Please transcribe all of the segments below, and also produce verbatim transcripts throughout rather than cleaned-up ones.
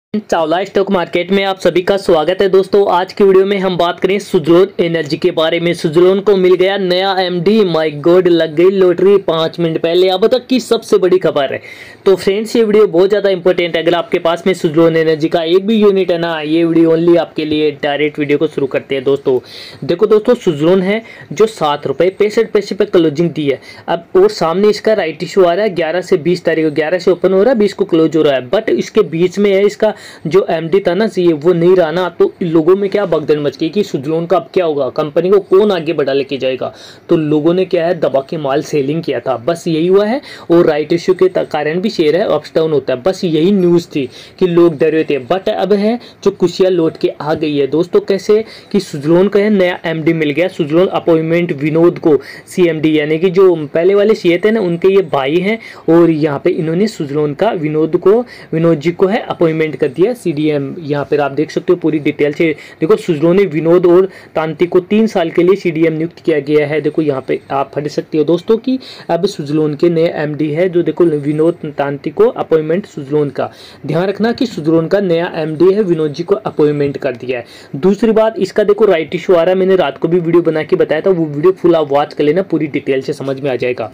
Chawla stock market में आप सभी का स्वागत है। दोस्तों आज की वीडियो में हम बात करें सुज़लोन एनर्जी के बारे में। सुज़लोन को मिल गया नया एमडी। माय गॉड, लग गई लॉटरी पाँच मिनट पहले। अब तक की सबसे बड़ी खबर है। तो फ्रेंड्स ये वीडियो बहुत ज़्यादा इंपॉर्टेंट है। अगर आपके पास में सुज़लोन एनर्जी का एक भी यूनिट है ना, ये वीडियो ओनली आपके लिए। डायरेक्ट वीडियो को शुरू करते हैं। दोस्तों देखो दोस्तों, सुज़लोन है जो सात रुपये पैंसठ पैसे पे क्लोजिंग दी है। अब और सामने इसका राइट इशू आ रहा है ग्यारह से बीस तारीख को। ग्यारह से ओपन हो रहा है, बीस को क्लोज हो रहा है। बट इसके बीच में है इसका जो एमडी था ना, सी वो नहीं रहा ना, तो लोगों में क्या भगदड़ मच गई कि सुज़लोन का अब क्या होगा, कंपनी को कौन आगे बढ़ा लेके जाएगा। तो लोगों ने क्या है दबा के माल सेलिंग किया था, बस यही हुआ है। और राइट इश्यू के कारण भी शेयर है अप्स डाउन होता है, बस यही न्यूज़ थी कि लोग डरे थे। बट अब है जो खुशियाँ लौट के आ गई है दोस्तों। कैसे कि सुज़लोन का है नया एमडी मिल गया। सुज़लोन अपॉइंटमेंट विनोद को सीएमडी, यानी कि जो पहले वाले सीए थे ना, उनके ये भाई हैं। और यहाँ पे इन्होंने सुज़लोन का विनोद को विनोद जी को है अपॉइंटमेंट कर दिया सीडीएम। यहाँ पर आप देख सकते हो पूरी डिटेल से। देखो सुज़लोन ने विनोद और तांती को तीन साल के लिए सीडीएम नियुक्त किया गया है। देखो यहाँ पे आप पढ़ सकते हो दोस्तों कि अब सुज़लोन के नए एमडी है जो देखो विनोद तांती को अपॉइंटमेंट सुज़लोन का। ध्यान रखना कि सुज़लोन का नया एमडी है, विनोद जी को अपॉइंटमेंट कर दिया है। दूसरी बात, इसका देखो राइट इशू आ रहा है। मैंने रात को भी वीडियो बना के बताया था, वो वीडियो फुल आप वॉच कर लेना, पूरी डिटेल से समझ में आ जाएगा।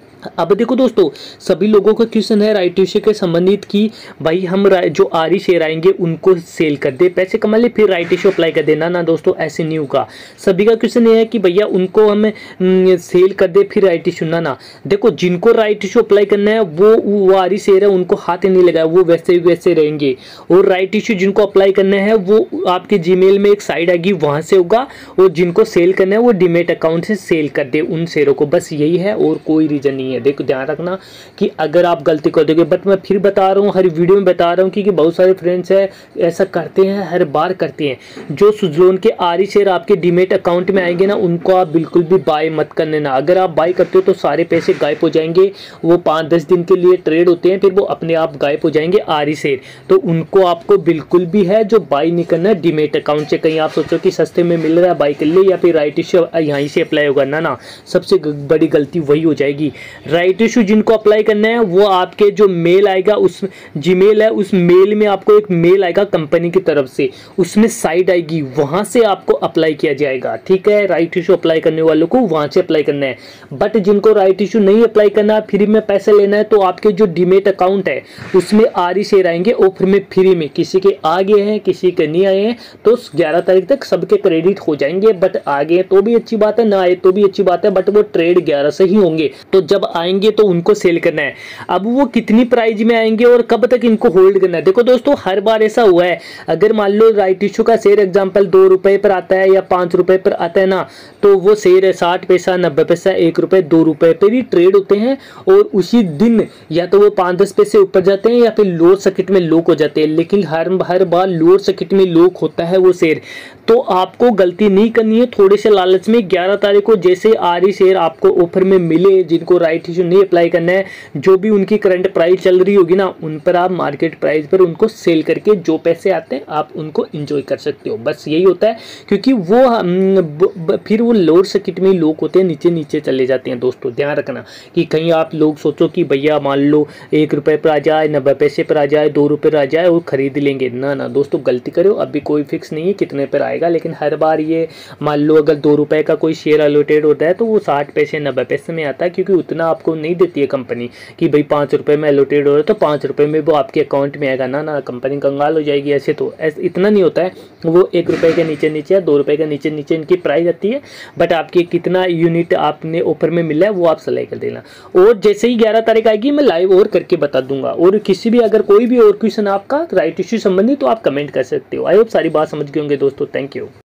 अब देखो दोस्तों, सभी लोगों का क्वेश्चन है राइट इश्यू के संबंधित कि भाई हम जो आरी शेयर आएंगे उनको सेल कर दे, पैसे कमा ले, फिर राइट इश्यू अप्लाई कर देना। ना दोस्तों, ऐसे नहीं होगा। सभी का क्वेश्चन ये है कि भैया उनको हम सेल कर दे फिर राइट इश्यू। ना ना देखो, जिनको राइट इश्यू अप्लाई करना है वो वो आरी शेयर है, उनको हाथ नहीं लगाया, वो वैसे वैसे रहेंगे। और राइट इश्यू जिनको अप्लाई करना है वो आपके जीमेल में एक साइड आएगी, वहाँ से होगा। और जिनको सेल करना है वो डीमेट अकाउंट से सेल कर दे उन शेयरों को, बस यही है और कोई रीज़न नहीं है। देखो ध्यान रखना कि अगर आप गलती कर दोगे, बट मैं फिर बता रहा हूँ, हर वीडियो में बता रहा हूँ कि बहुत सारे फ्रेंड्स हैं ऐसा करते हैं, हर बार करते हैं। जो सुज़लोन के आरी शेयर आपके डीमेट अकाउंट में आएंगे ना, उनको आप बिल्कुल भी बाय मत करने ना। अगर आप बाय करते हो तो सारे पैसे गायब हो जाएंगे। वो पाँच दस दिन के लिए ट्रेड होते हैं, फिर वो अपने आप गायब हो जाएंगे आरी शेयर। तो उनको आपको बिल्कुल भी है जो बाय नहीं करना है डीमेट अकाउंट से। कहीं आप सोचो कि सस्ते में मिल रहा है बाय कर ले, या फिर राइट इश्यू यहीं से अप्लाई होगा। ना ना, सबसे बड़ी गलती वही हो जाएगी। राइट इशू जिनको अप्लाई करना है वो आपके जो मेल आएगा, उस जीमेल है, उस मेल में आपको एक मेल आएगा कंपनी की तरफ से, उसमें साइट आएगी, वहां से आपको अप्लाई किया जाएगा। ठीक है, राइट इशू अप्लाई करने वालों को वहां से अप्लाई करना है। बट जिनको राइट इशू नहीं अप्लाई करना है, फ्री में पैसे लेना है, तो आपके जो डीमेट अकाउंट है उसमें आरी शेयर आएंगे ऑफर में फ्री में। किसी के आ गए हैं, किसी के नहीं आए हैं, तो ग्यारह तारीख तक सबके क्रेडिट हो जाएंगे। बट आ गए तो भी अच्छी बात है, ना आए तो भी अच्छी बात है, बट वो ट्रेड ग्यारह से ही होंगे। तो जब आएंगे तो उनको सेल करना है। अब वो कितनी प्राइस में आएंगे और कब तक इनको होल्ड करना है। देखो दोस्तों, हर बार ऐसा हुआ है, अगर मान लो राइट इशू का शेयर एग्जांपल दो रुपए पर आता है या पांच रुपए पर आता है ना, तो वो शेयर है साठ पैसा, नब्बे पैसा, एक रुपए, दो रुपए पे भी ट्रेड होते हैं। और उसी दिन या तो वो पाँच दस पैसे ऊपर जाते हैं या फिर लोअर सर्किट में लॉक हो जाते हैं। लेकिन हर हर बार लोअर सर्किट में लॉक होता है वो शेयर। तो आपको गलती नहीं करनी है, थोड़े से लालच में ग्यारह तारीख को जैसे आरी शेयर आपको ऑफर में मिले, जिनको राइट इशू नहीं अप्लाई करना है, जो भी उनकी करंट प्राइस चल रही होगी ना, उन पर आप मार्केट प्राइस पर उनको सेल करके जो पैसे आते हैं आप उनको एंजॉय कर सकते हो। बस यही होता है, क्योंकि वो ब, ब, फिर वो लोअर सर्किट में लोग होते हैं, नीचे नीचे चले जाते हैं। दोस्तों ध्यान रखना कि कहीं आप लोग सोचो कि भैया मान लो एक रुपये पर आ जाए, नब्बे पैसे पर आ जाए, दो रुपये पर आ जाए और खरीद लेंगे। ना ना दोस्तों, गलती करो। अभी कोई फिक्स नहीं है कितने पर आएगा, लेकिन हर बार ये मान लो अगर दो रुपये का कोई शेयर अलॉटेड होता है तो वो साठ पैसे नब्बे पैसे में आता है, क्योंकि उतना आपको नहीं देती है कंपनी कि भाई पाँच रुपये में अलॉटेड हो रहा है तो पाँच रुपये में वो आपके अकाउंट में आएगा। ना ना, कंपनी कंगाल हो जाएगी। ऐसे तो ऐसे इतना नहीं होता है, वो एक रुपये के नीचे नीचे या दो रुपये के नीचे नीचे इनकी प्राइस आती है। बट आपके कितना यूनिट आपने ऑफर में मिला है वो आप सिलेक्ट कर देना। और जैसे ही ग्यारह तारीख आएगी मैं लाइव और करके बता दूंगा। और किसी भी अगर कोई भी और क्वेश्चन आपका राइट इश्यू संबंधी तो आप कमेंट कर सकते हो। आई होप सारी बात समझ गए होंगे दोस्तों। Thank you.